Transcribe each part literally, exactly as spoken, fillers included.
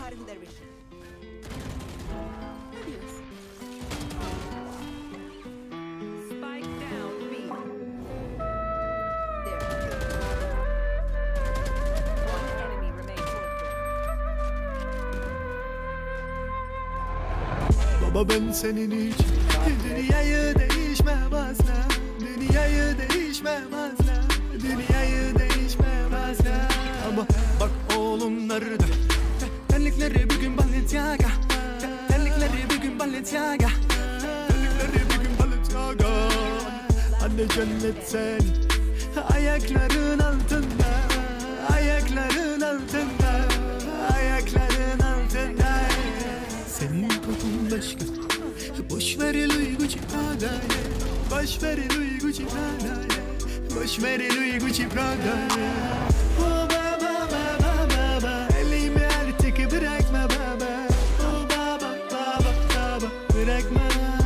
Cutting their vision. Spike down B. There. One enemy remains. Baba ben senin için dünyayı değişmem asla. Dünyayı değişmem asla. Dünyayı değişmem asla. Ama bak oğlum nerede? Terlikleri bir gün Balenciaga. Terlikleri bir gün Balenciaga. Terlikleri bir gün Balenciaga. Anne cennet sen. Ayakların altında. Ayakların altında. Ayakların altında. Senin kokun başka. Boş ver Louis Gucci Prada'yı. Boş ver Louis Gucci Prada'yı. Boş ver Louis Gucci Prada'yı. Oh baba baba baba, elimi artık bırakma baba. Oh baba baba baba, bırakma.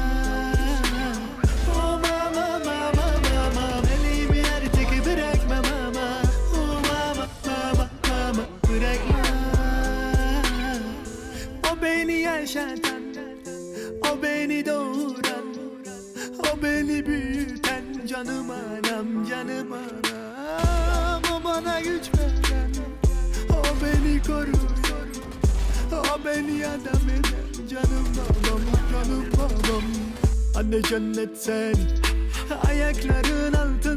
Oh baba baba baba, elimi artık bırakma baba. Oh baba baba baba, bırakma. O beni yaşatan, o beni doğuran, o beni büyüten, canım anam, canım anam. O bana güç veren, o beni koruyor, o beni adam eden, canım babam, canım babam. Anne cennet sen, ayakların altında.